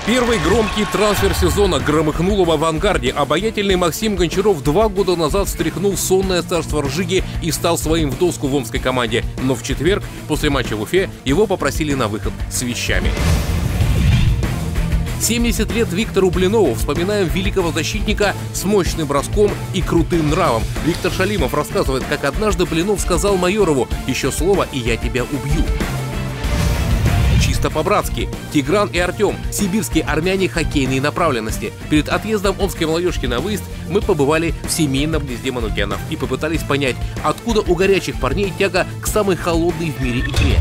Первый громкий трансфер сезона громыхнул в «Авангарде». Обаятельный Максим Гончаров 2 года назад стряхнул сонное царство Ржиги и стал своим в доску в омской команде. Но в четверг, после матча в Уфе, его попросили на выход с вещами. 70 лет Виктору Блинову. Вспоминаем великого защитника с мощным броском и крутым нравом. Виктор Шалимов рассказывает, как однажды Блинов сказал Майорову: «Еще слово, и я тебя убью». Чисто по-братски. Тигран и Артем – сибирские армяне хоккейной направленности. Перед отъездом омской молодежки на выезд мы побывали в семейном гнезде Манукянов и попытались понять, откуда у горячих парней тяга к самой холодной в мире игре.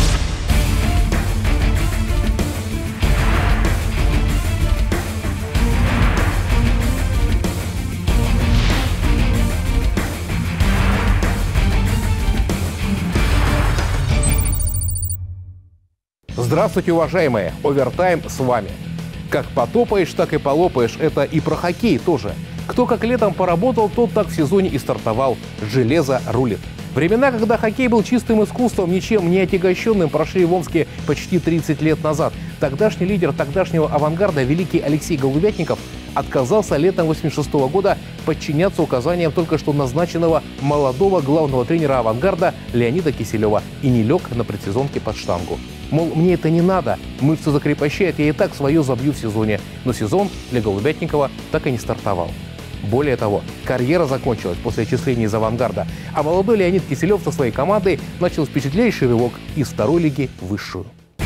Здравствуйте, уважаемые! Овертайм с вами. Как потопаешь, так и полопаешь. Это и про хоккей тоже. Кто как летом поработал, тот так в сезоне и стартовал. Железо рулит. Времена, когда хоккей был чистым искусством, ничем не отягощенным, прошли в Омске почти 30 лет назад. Тогдашний лидер тогдашнего «Авангарда» великий Алексей Голубятников отказался летом 1986 года подчиняться указаниям только что назначенного молодого главного тренера «Авангарда» Леонида Киселева и не лег на предсезонке под штангу. Мол, мне это не надо, мышцы закрепощает, я и так свое забью в сезоне. Но сезон для Голубятникова так и не стартовал. Более того, карьера закончилась после отчисления из «Авангарда», а молодой Леонид Киселев со своей командой начал впечатляющий рывок из второй лиги в высшую.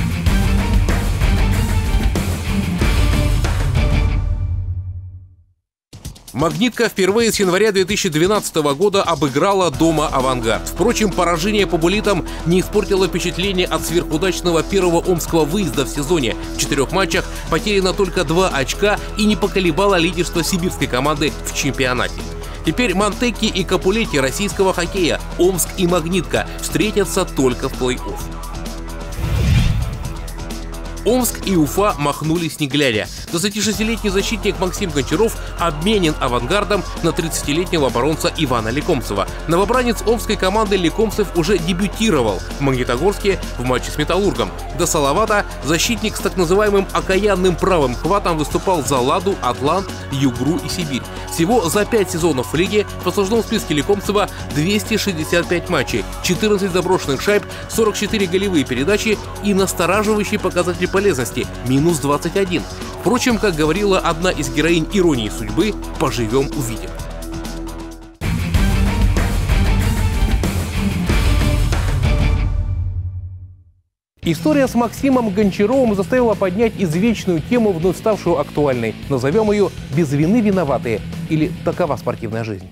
«Магнитка» впервые с января 2012 года обыграла дома «Авангард». Впрочем, поражение по буллитам не испортило впечатление от сверхудачного первого омского выезда в сезоне. В 4 матчах потеряно только 2 очка и не поколебало лидерство сибирской команды в чемпионате. Теперь Монтекки и Капулетти российского хоккея, Омск и «Магнитка» встретятся только в плей-офф. Омск и Уфа махнулись не глядя. 26-летний защитник Максим Гончаров обменен «Авангардом» на 30-летнего оборонца Ивана Лекомцева. Новобранец омской команды Лекомцев уже дебютировал в Магнитогорске в матче с «Металлургом». До Салавата защитник с так называемым окаянным правым хватом выступал за «Ладу», «Атлант», «Югру» и «Сибирь». Всего за 5 сезонов в лиге в послужном списке Лекомцева 265 матчей, 14 заброшенных шайб, 44 голевые передачи и настораживающий показатель полезности – минус 21. Впрочем, как говорила одна из героинь «Иронии судьбы», поживем – увидим. История с Максимом Гончаровым заставила поднять извечную тему, вновь ставшую актуальной. Назовем ее «Без вины виноватые» или «Такова спортивная жизнь».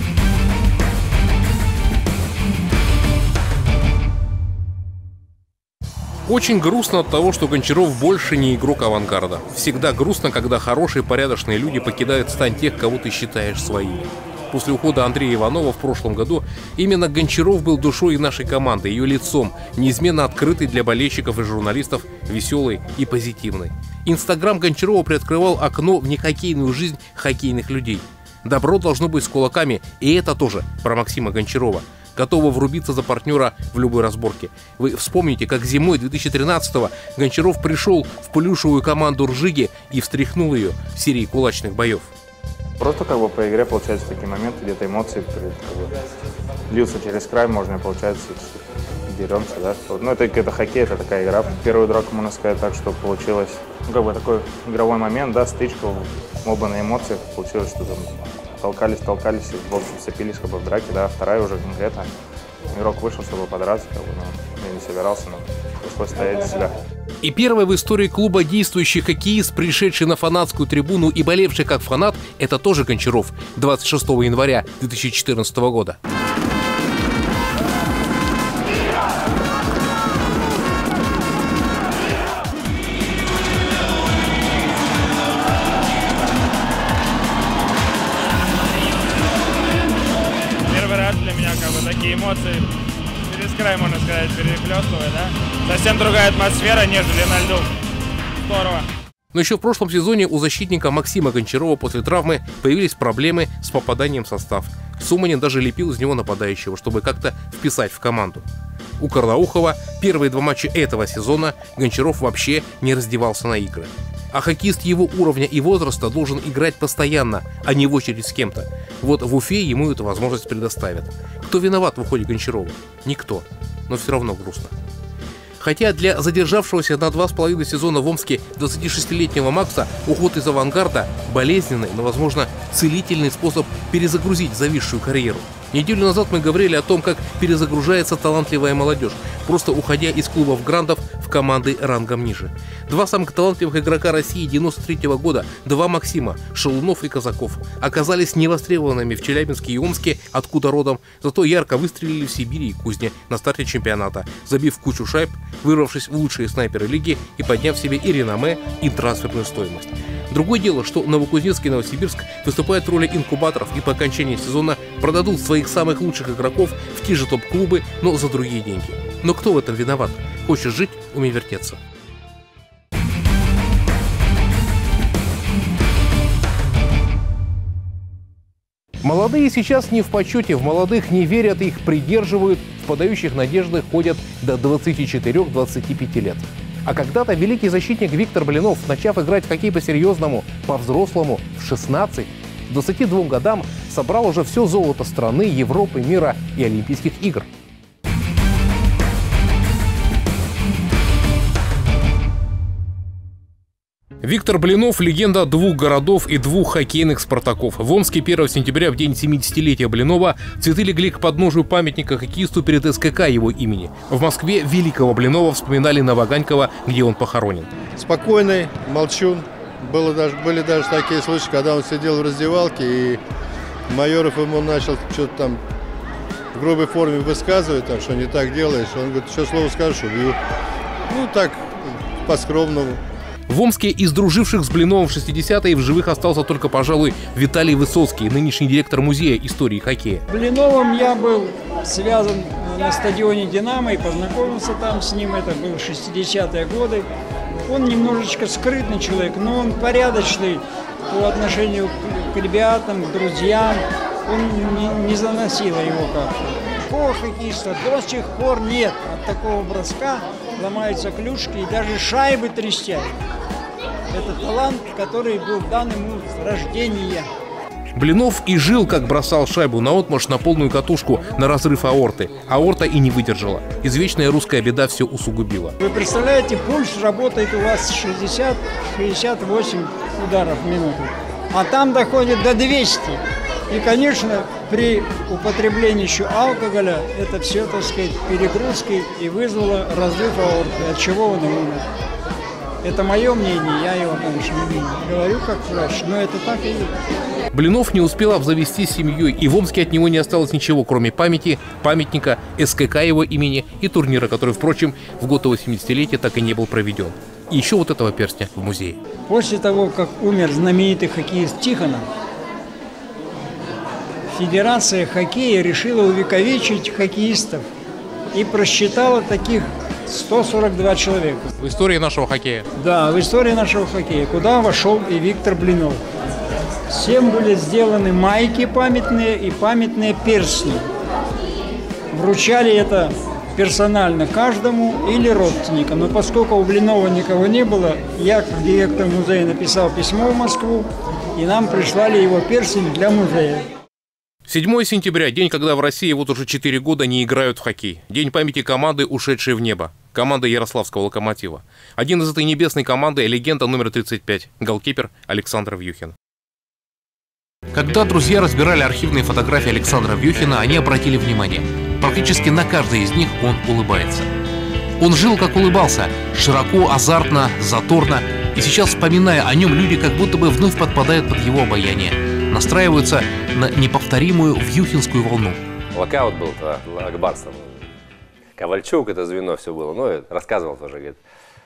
Очень грустно от того, что Гончаров больше не игрок «Авангарда». Всегда грустно, когда хорошие, порядочные люди покидают стань тех, кого ты считаешь своими. После ухода Андрея Иванова в прошлом году именно Гончаров был душой нашей команды, ее лицом, неизменно открытый для болельщиков и журналистов, веселый и позитивный. Инстаграм Гончарова приоткрывал окно в нехоккейную жизнь хоккейных людей. Добро должно быть с кулаками, и это тоже про Максима Гончарова, готова врубиться за партнера в любой разборке. Вы вспомните, как зимой 2013-го Гончаров пришел в плюшевую команду Ржиги и встряхнул ее в серии кулачных боев. Просто по игре получаются такие моменты, где-то эмоции льются через край, можно, получается, деремся, да. Ну, это хоккей, это такая игра. Первую драку, можно сказать так, что получилось, такой игровой момент, да, стычка, оба на эмоциях, получилось, что там толкались, и, в общем, сцепились в драке, да. Вторая уже конкретно, игрок вышел, чтобы подраться, я не собирался, но пришлось стоять за себя. И первый в истории клуба действующий хоккеист, пришедший на фанатскую трибуну и болевший как фанат, это тоже Гончаров, 26 января 2014 года. Первый раз для меня такие эмоции через край, можно сказать, переплёстывает, да? Совсем другая атмосфера, нежели на льду. Здорово. Но еще в прошлом сезоне у защитника Максима Гончарова после травмы появились проблемы с попаданием в состав. Суманин даже лепил из него нападающего, чтобы как-то вписать в команду. У Карнаухова первые 2 матча этого сезона Гончаров вообще не раздевался на игры. А хоккеист его уровня и возраста должен играть постоянно, а не в очередь с кем-то. Вот в Уфе ему эту возможность предоставят. Кто виноват в уходе Гончарова? Никто. Но все равно грустно. Хотя для задержавшегося на 2,5 сезона в Омске 26-летнего Макса уход из «Авангарда» – болезненный, но, возможно, целительный способ перезагрузить зависшую карьеру. Неделю назад мы говорили о том, как перезагружается талантливая молодежь, просто уходя из клубов грандов в команды рангом ниже. Два самых талантливых игрока России 93-го года, два Максима, Шалунов и Казаков, оказались невостребованными в Челябинске и Омске, откуда родом, зато ярко выстрелили в Сибири и Кузне на старте чемпионата, забив кучу шайб, вырвавшись в лучшие снайперы лиги и подняв себе и реноме, и трансферную стоимость. Другое дело, что Новокузнецк и Новосибирск выступают в роли инкубаторов и по окончании сезона продадут своих самых лучших игроков в те же топ-клубы, но за другие деньги. Но кто в этом виноват? Хочешь жить – умей вертеться. Молодые сейчас не в почете, в молодых не верят, их придерживают, в подающих надежды ходят до 24-25 лет. А когда-то великий защитник Виктор Блинов, начав играть в хоккей по-серьезному, по-взрослому, в 16, к 22 годам собрал уже все золото страны, Европы, мира и Олимпийских игр. Виктор Блинов – легенда двух городов и двух хоккейных «Спартаков». В Омске 1 сентября, в день 70-летия Блинова, цветы легли к подножию памятника хоккеисту перед СКК его имени. В Москве великого Блинова вспоминали на Ваганькова, где он похоронен. Спокойный, молчун. Были даже такие случаи, когда он сидел в раздевалке, и Майоров ему начал что-то там в грубой форме высказывать, там, что не так делаешь. Он говорит, что слово скажешь, убью. Ну так, по-скромному. В Омске из друживших с Блиновым в 60-е в живых остался только, пожалуй, Виталий Высоцкий, нынешний директор музея истории хоккея. Блиновым я был связан на стадионе «Динамо» и познакомился там с ним. Это были 60-е годы. Он немножечко скрытный человек, но он порядочный по отношению к ребятам, к друзьям. Он не заносило его как-то. Такого хоккеиста до сих пор нет. От такого броска ломаются клюшки и даже шайбы трещат. Это талант, который был дан ему с рождения. Блинов и жил, как бросал шайбу наотмашь на полную катушку на разрыв аорты. Аорта и не выдержала. Извечная русская беда все усугубила. Вы представляете, пульс работает у вас 60-68 ударов в минуту, а там доходит до 200. И, конечно, при употреблении еще алкоголя это все, так сказать, перегрузки и вызвало разрыв аорты, от чего он умер. Это мое мнение, я его, конечно, не говорю как врач, но это так и есть. Блинов не успел обзавестись семьей, и в Омске от него не осталось ничего, кроме памяти, памятника, СКК его имени и турнира, который, впрочем, в год его 70-летия так и не был проведен. И еще вот этого перстня в музее. После того, как умер знаменитый хоккеист Тихонов, Федерация хоккея решила увековечить хоккеистов и просчитала таких 142 человека. В истории нашего хоккея? Да, в истории нашего хоккея, куда вошел и Виктор Блинов. Всем были сделаны майки памятные и памятные перстни. Вручали это персонально каждому или родственникам. Но поскольку у Блинова никого не было, я, как директор музея, написал письмо в Москву, и нам прислали его перстень для музея. 7 сентября – день, когда в России вот уже 4 года не играют в хоккей. День памяти команды, ушедшей в небо. Команда Ярославского «Локомотива». Один из этой небесной команды – легенда номер 35, голкипер Александр Вьюхин. Когда друзья разбирали архивные фотографии Александра Вьюхина, они обратили внимание. Практически на каждой из них он улыбается. Он жил, как улыбался, широко, азартно, заторно. И сейчас, вспоминая о нем, люди как будто бы вновь подпадают под его обаяние. Настраиваются на неповторимую вьюхинскую волну. Локаут был Акбарсом. Ковальчук, это звено все было. Ну, рассказывал тоже, говорит,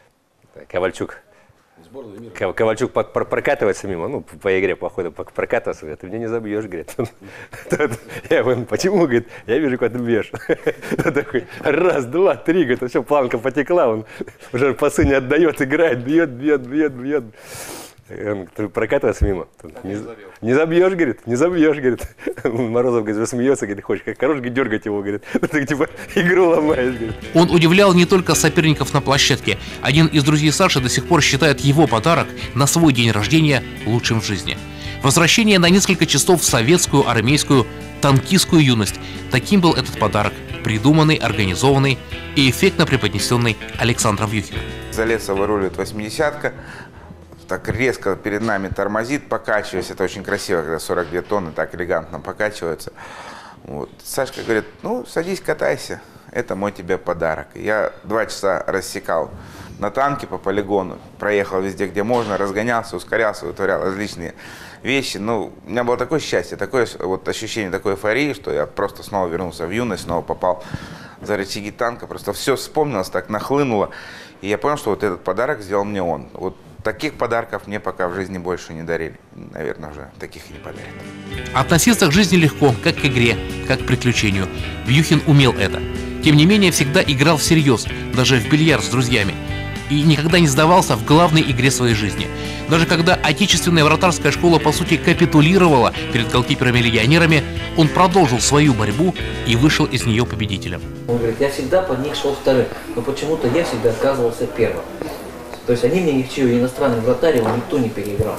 Ковальчук прокатывается мимо, ну, по игре, по ходу прокатывается, говорит, ты меня не забьешь, говорит. Я говорю, почему, говорит, я вижу, как ты бьешь. Такой, раз, два, три, говорит, все, планка потекла, он уже пасы не отдает, играет, бьет. Он прокатывается мимо. Не забьешь, говорит, не забьешь, говорит. Морозов, говорит, засмеется, говорит, хочешь, как хорош, дергать его, говорит. Ты типа игру ломаешь, говорит. Он удивлял не только соперников на площадке. Один из друзей Саши до сих пор считает его подарок на свой день рождения лучшим в жизни. Возвращение на несколько часов в советскую, армейскую, танкистскую юность. Таким был этот подарок, придуманный, организованный и эффектно преподнесенный Александром Вьюхиным. За лесом выруливает 80-ка, так резко перед нами тормозит, покачиваясь. Это очень красиво, когда 42 тонны так элегантно покачиваются. Вот. Сашка говорит, ну, садись, катайся, это мой тебе подарок. Я 2 часа рассекал на танке по полигону, проехал везде, где можно, разгонялся, ускорялся, вытворял различные вещи. Ну, у меня было такое счастье, такое вот ощущение такой эйфории, что я просто снова вернулся в юность, снова попал за рычаги танка, просто все вспомнилось, так нахлынуло. И я понял, что вот этот подарок сделал мне он. Вот таких подарков мне пока в жизни больше не дарили. Наверное, уже таких и не подарят. Относиться к жизни легко, как к игре, как к приключению. Вьюхин умел это. Тем не менее, всегда играл всерьез, даже в бильярд с друзьями. И никогда не сдавался в главной игре своей жизни. Даже когда отечественная вратарская школа, по сути, капитулировала перед голкиперами-легионерами, он продолжил свою борьбу и вышел из нее победителем. Он говорит, я всегда под них шел вторым, но почему-то я всегда оказывался первым. То есть они мне ничего, иностранный вратарь, его никто не переиграл.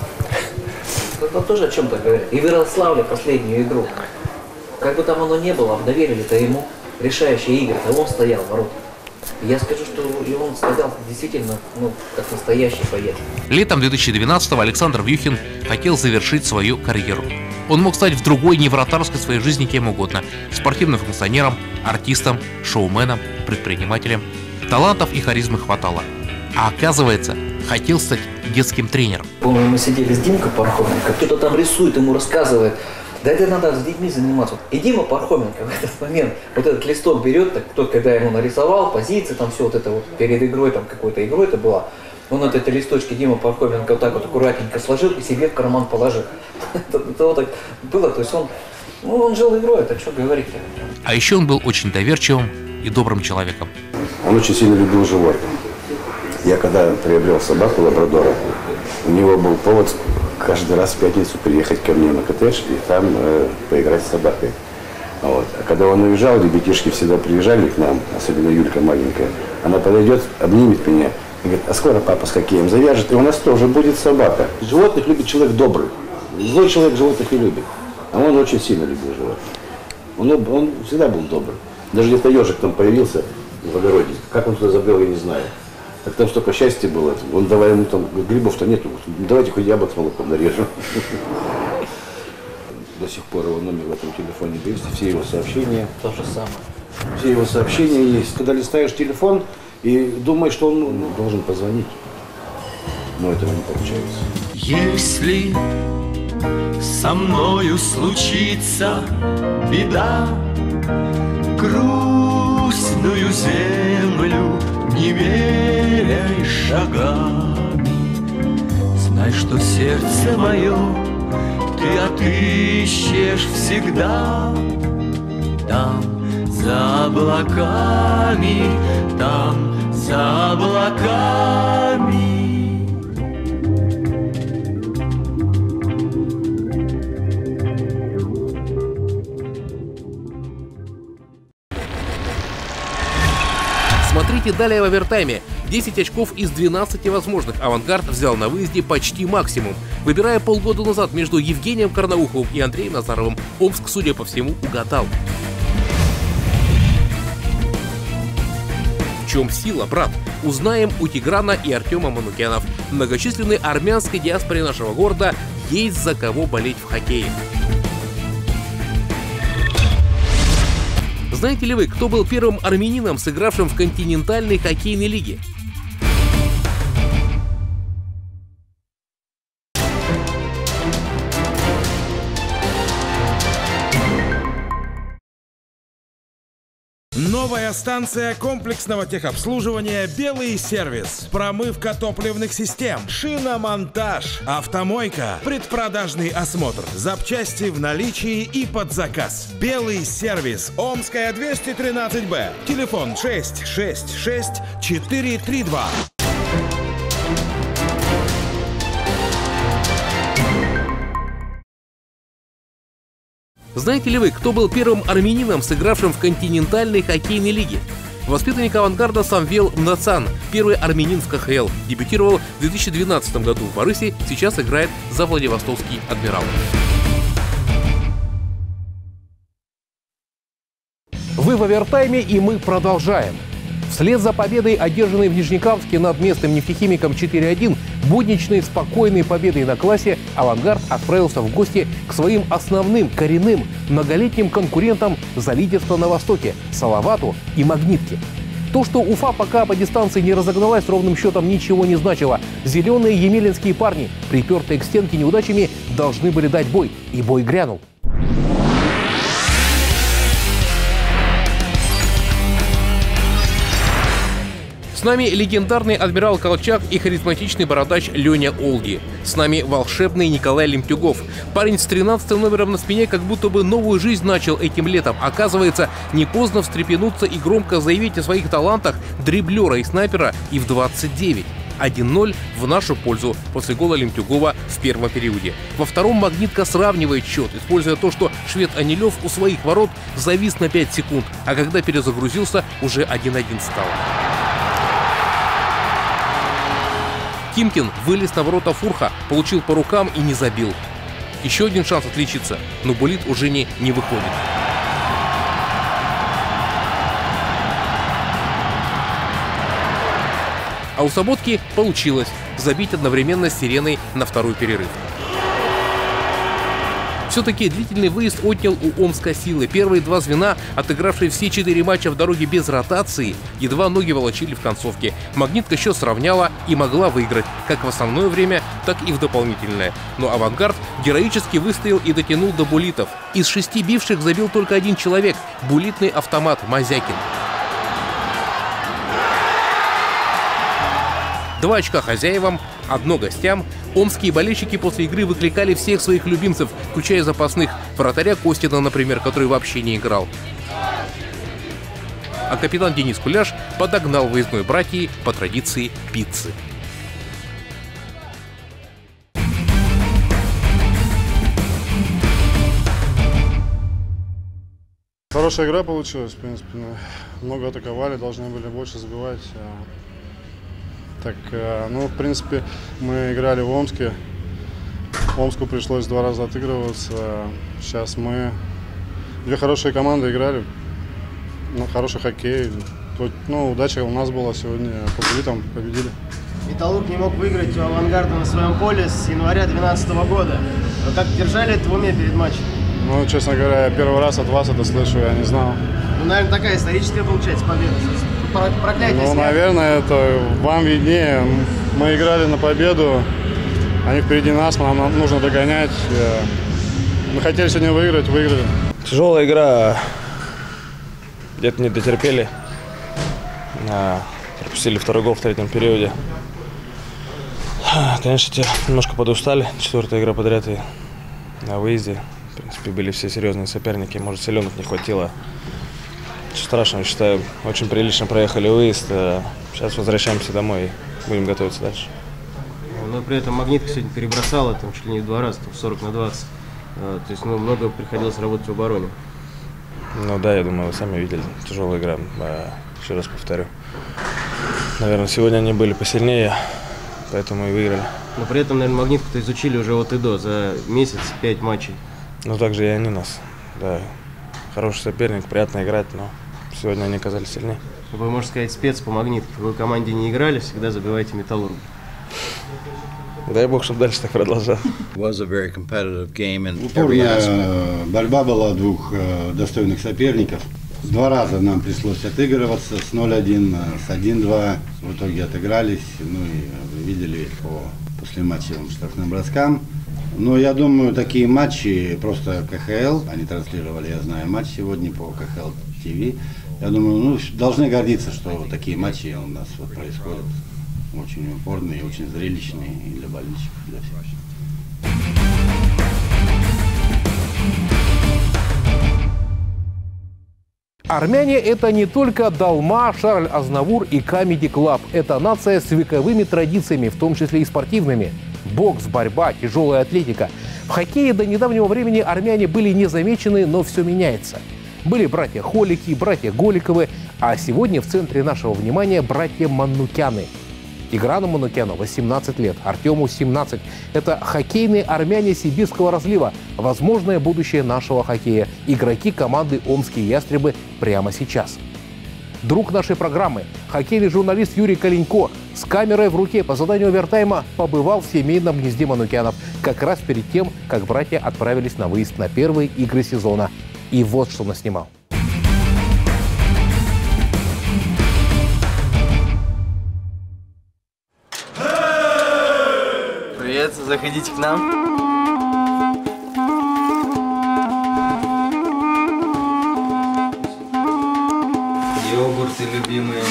Это тоже о чем-то говорит. И в Ярославле последнюю игру. Как бы там оно ни было, доверили-то ему решающие игры, а он стоял в воротах. Я скажу, что и он стоял действительно, как настоящий боец. Летом 2012-го Александр Вьюхин хотел завершить свою карьеру. Он мог стать в другой, не вратарской своей жизни кем угодно. Спортивным функционером, артистом, шоуменом, предпринимателем. Талантов и харизмы хватало. А оказывается, хотел стать детским тренером. Помню, мы сидели с Димкой Пархоменко, кто-то там рисует, ему рассказывает. Да это надо с детьми заниматься. И Дима Пархоменко в этот момент вот этот листок берет, так, тот, когда ему нарисовал, позиции, там все вот это вот перед игрой, там какой-то игрой это была. Он вот эти листочки Дима Пархоменко вот так вот аккуратненько сложил и себе в карман положил. Это вот так было, то есть он жил игрой, это что говорить-то. А еще он был очень доверчивым и добрым человеком. Он очень сильно любил животных. Я когда приобрел собаку лабрадора, у него был повод каждый раз в пятницу приехать ко мне на коттедж и там поиграть с собакой. Вот. А когда он уезжал, ребятишки всегда приезжали к нам, особенно Юлька маленькая. Она подойдет, обнимет меня и говорит, а скоро папа с хоккеем завяжет, и у нас тоже будет собака. Животных любит человек добрый. Злой человек животных не любит. А он очень сильно любил животных. Он всегда был добрый. Даже где-то ежик там появился в огороде. Как он туда забрел, я не знаю. Так там столько счастья было. Он давай ему там, грибов-то нету, давайте хоть яблок с молоком нарежем. До сих пор его номер в этом телефоне есть, все его сообщения. То же самое. Все его сообщения есть. Когда листаешь телефон и думаешь, что он должен позвонить, но этого не получается. Если со мною случится беда, грустную землю не меряй шагами, знай, что сердце мое ты отыщешь всегда. Там, за облаками, там, за облаками. Смотрите далее в овертайме. 10 очков из 12 возможных «Авангард» взял на выезде почти максимум. Выбирая полгода назад между Евгением Карнауховым и Андреем Назаровым, Омск, судя по всему, угадал. В чем сила, брат? Узнаем у Тиграна и Артема Манукянов. Многочисленной армянской диаспоре нашего города есть за кого болеть в хоккее. Знаете ли вы, кто был первым армянином, сыгравшим в континентальной хоккейной лиге? Новая станция комплексного техобслуживания «Белый сервис». Промывка топливных систем, шиномонтаж, автомойка, предпродажный осмотр, запчасти в наличии и под заказ. «Белый сервис», Омская, 213Б. Телефон 666 432. Знаете ли вы, кто был первым армянином, сыгравшим в континентальной хоккейной лиге? Воспитанник «Авангарда» Самвел Мнацан, первый армянин в КХЛ, дебютировал в 2012 году в Барысе, сейчас играет за Владивостокский «Адмирал». Вы в овертайме, и мы продолжаем. Вслед за победой, одержанной в Нижнекамске над местным нефтехимиком 4-1, будничной спокойной победой на классе, «Авангард» отправился в гости к своим основным, коренным, многолетним конкурентам за лидерство на Востоке – «Салавату» и «Магнитке». То, что Уфа пока по дистанции не разогналась, ровным счетом ничего не значило. Зеленые емелинские парни, припертые к стенке неудачами, должны были дать бой. И бой грянул. С нами легендарный адмирал Колчак и харизматичный бородач Леня Олди. С нами волшебный Николай Лемтюгов. Парень с 13 номером на спине как будто бы новую жизнь начал этим летом. Оказывается, не поздно встрепенуться и громко заявить о своих талантах дриблера и снайпера и в 29. 1-0 в нашу пользу после гола Лемтюгова в первом периоде. Во втором «Магнитка» сравнивает счет, используя то, что швед Анилев у своих ворот завис на 5 секунд, а когда перезагрузился, уже 1-1 стало. Кимкин вылез на ворота Фурха, получил по рукам и не забил. Еще один шанс отличиться, но Булит уже не выходит. А у Соботки получилось забить одновременно с Сиреной на второй перерыв. Все-таки длительный выезд отнял у Омска силы. Первые два звена, отыгравшие все 4 матча в дороге без ротации, едва ноги волочили в концовке. «Магнитка» счет сравняла и могла выиграть как в основное время, так и в дополнительное. Но «Авангард» героически выстоял и дотянул до булитов. Из 6 бивших забил только один человек – булитный автомат Мазякин. 2 очка хозяевам, 1 гостям. Омские болельщики после игры выкликали всех своих любимцев, включая запасных, вратаря Костина, например, который вообще не играл. А капитан Денис Куляш подогнал выездной братьи по традиции пиццы. Хорошая игра получилась, в принципе. Много атаковали, должны были больше забивать. Так, ну, в принципе, мы играли в Омске. Омску пришлось 2 раза отыгрываться. Сейчас мы 2 хорошие команды играли. Ну, хороший хоккей. Ну, удача у нас была сегодня. По булитам победили. Металлург не мог выиграть у «Авангарда» на своем поле с января 2012 года. Вы как держали это в уме перед матчем? Ну, честно говоря, я первый раз от вас это слышу, я не знал. Ну, наверное, такая историческая получается победа. Проклятие. Ну, наверное, это вам виднее. Мы играли на победу, они впереди нас, нам нужно догонять. Мы хотели сегодня выиграть, выиграли. Тяжелая игра, где-то не дотерпели. Пропустили 2-й гол в 3-м периоде. Конечно, те немножко подустали. 4-я игра подряд и на выезде. В принципе, были все серьезные соперники. Может, силенок не хватило. Ничего страшного, считаю. Очень прилично проехали выезд. Сейчас возвращаемся домой и будем готовиться дальше. Но при этом «Магнитка» сегодня перебросала там чуть ли не в 2 раза, 40-20. То есть много приходилось работать в обороне. Ну да, я думаю, вы сами видели. Тяжелая игра. Еще раз повторю. Наверное, сегодня они были посильнее, поэтому и выиграли. Но при этом, наверное, «Магнитку»-то изучили уже от и до за месяц 5 матчей. Ну так же и они нас. Да. Хороший соперник, приятно играть, но сегодня они оказались сильнее. Вы, можно сказать, спец по «Магнитке». Вы в команде не играли, всегда забиваете «Металлург». Дай бог, чтобы дальше так продолжал. Упорная борьба была 2 достойных соперников. 2 раза нам пришлось отыгрываться с 0-1, с 1-2. В итоге отыгрались. Ну и вы видели по послематчевым штрафным броскам. Но я думаю, такие матчи просто КХЛ, они транслировали, я знаю, матч сегодня по КХЛ ТВ. Я думаю, ну, должны гордиться, что такие матчи у нас вот происходят. Очень упорные, очень зрелищные и для болельщиков, для всех. Армяне – это не только Далма, Шарль Азнавур и Comedy Club. Это нация с вековыми традициями, в том числе и спортивными. Бокс, борьба, тяжелая атлетика. В хоккее до недавнего времени армяне были не замечены, но все меняется. Были братья Холики, братья Голиковы, а сегодня в центре нашего внимания братья Манукяны. Тиграну Манукяну 18 лет, Артему 17. Это хоккейные армяне сибирского разлива, возможное будущее нашего хоккея. Игроки команды «Омские ястребы» прямо сейчас. Друг нашей программы, хоккейный журналист Юрий Калинько с камерой в руке по заданию овертайма побывал в семейном гнезде Манукянов как раз перед тем, как братья отправились на выезд на первые игры сезона. И вот что наснимал. Привет, заходите к нам. Йогурты любимые,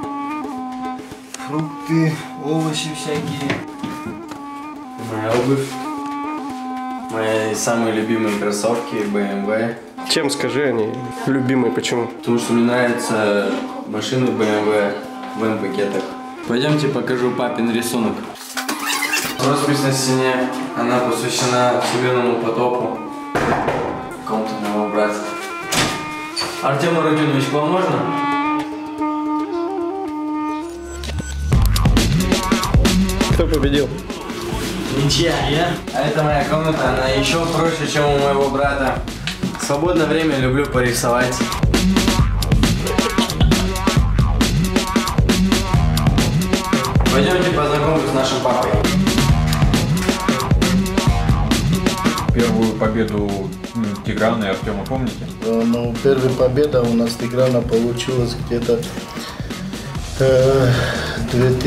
фрукты, овощи всякие, моя обувь, мои самые любимые кроссовки BMW. Чем, скажи, они любимые, почему? Потому что мне нравятся машины BMW в М-пакетах. Пойдемте покажу папин рисунок. Роспись на стене, она посвящена Всемирному потопу, какому-то моего брата. Артем Родионович, вам можно? Кто победил? Ничья, я. А это моя комната, она еще проще, чем у моего брата. В свободное время люблю порисовать. Пойдемте познакомлюсь с нашим папой. Первую победу Тиграна и Артема помните? Ну, первая победа у нас Тиграна получилась где-то в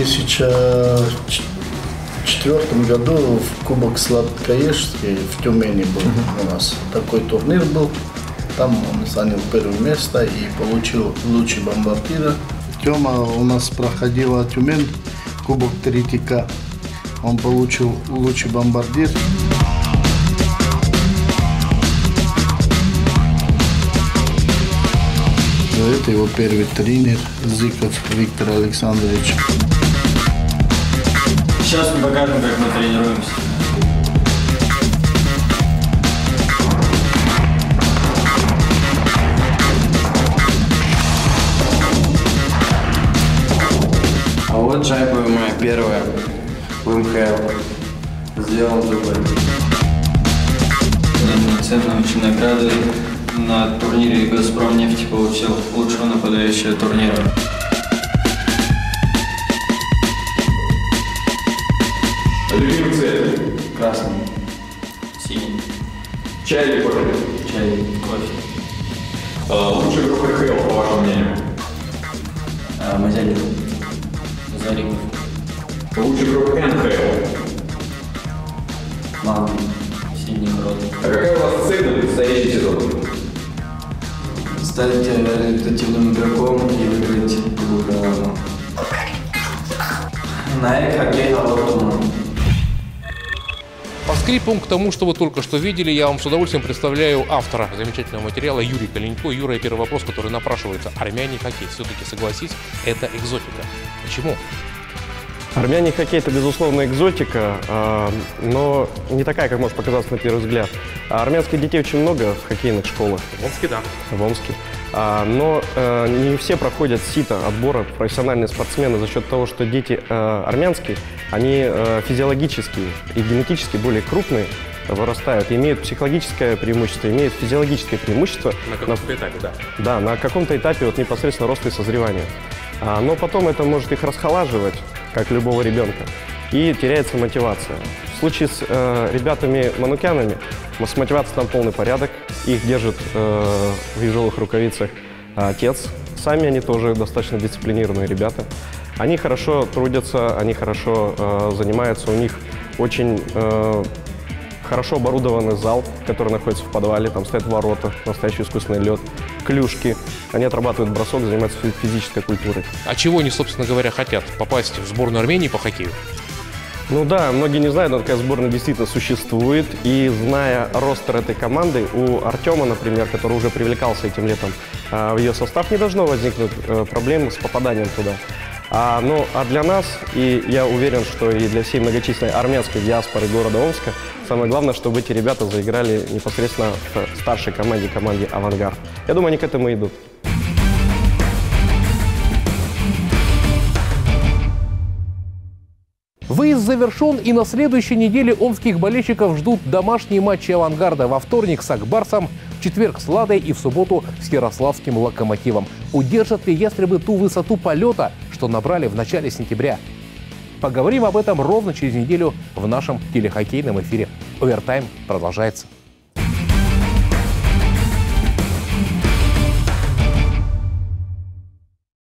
2004 году в Кубок Сладкоежский в Тюмени был у нас. Такой турнир был. Там он занял первое место и получил лучший бомбардира. Тёма у нас проходила Тюмень, Кубок 3ТК. Он получил лучший бомбардир. Это его первый тренер Зыков Виктор Александрович. Сейчас мы покажем, как мы тренируемся. А вот шайба моя первая в МХЛ. Сделал дубль. Ценную очень награду на турнире «Газпромнефти» получил лучшего нападающего турнира. Любимый цвет? Красный. Синий. Чай или кофе? Чай, кофе. Лучший игрок РХЛ, по вашему мнению? Мазялин. Зариков. Лучший игрок НХЛ? Мама. Синий рот. А какая у вас цель на предстоящий сезон? Стать результативным игроком и выиграть Кубок Галана. На хоккей Галатуна. По скриптум к тому, что вы только что видели, я вам с удовольствием представляю автора замечательного материала Юрий Калинько. Юра, первый вопрос, который напрашивается. Армяне хоккей. Все-таки, согласись, это экзотика. Почему? Армяне хоккей – это, безусловно, экзотика, но не такая, как может показаться на первый взгляд. Армянских детей очень много в хоккейных школах. В Омске, да. В Омске. Но не все проходят сито отбора профессиональные спортсмены за счет того, что дети армянские, они физиологически и генетически более крупные, вырастают, имеют психологическое преимущество, имеют физиологическое преимущество. На каком-то этапе, да. Да, на каком-то этапе вот непосредственно роста и созревания. Но потом это может их расхолаживать, как любого ребенка, и теряется мотивация. В случае с ребятами-манукянами с мотивацией там полный порядок, их держит в ежовых рукавицах отец. Сами они тоже достаточно дисциплинированные ребята. Они хорошо трудятся, они хорошо занимаются, у них очень хорошо оборудованный зал, который находится в подвале, там стоят ворота, настоящий искусственный лед, клюшки. Они отрабатывают бросок, занимаются физической культурой. А чего они, собственно говоря, хотят? Попасть в сборную Армении по хоккею? Ну да, многие не знают, но такая сборная действительно существует. И зная ростер этой команды, у Артема, например, который уже привлекался этим летом в ее состав, не должно возникнуть проблем с попаданием туда. А для нас, и я уверен, что и для всей многочисленной армянской диаспоры города Омска, самое главное, чтобы эти ребята заиграли непосредственно в старшей команде «Авангард». Я думаю, они к этому идут. Выезд завершен, и на следующей неделе омских болельщиков ждут домашние матчи «Авангарда» во вторник с «Акбарсом», в четверг с «Ладой» и в субботу с ярославским «Локомотивом». Удержат ли ястребы ту высоту полета, что набрали в начале сентября? Поговорим об этом ровно через неделю в нашем телехоккейном эфире. Овертайм продолжается.